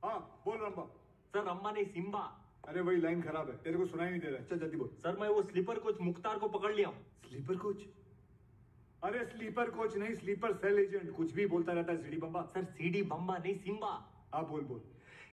हाँ बोल रंबा। सर रंबा नहीं सिम्बा। अरे वही लाइन खराब है, तेरे को सुनाई नहीं दे रहा है। चल जल्दी बोल। सर मैं वो स्लीपर कोच मुख्तार को पकड़ लिया हूँ। Sleeper coach? अरे स्लीपर कोच नहीं, स्लीपर सेल एजेंट। कुछ भी बोलता रहता है सीडी बम्बा। सर सीडी बम्बा नहीं सिम्बा। हाँ बोल बोल।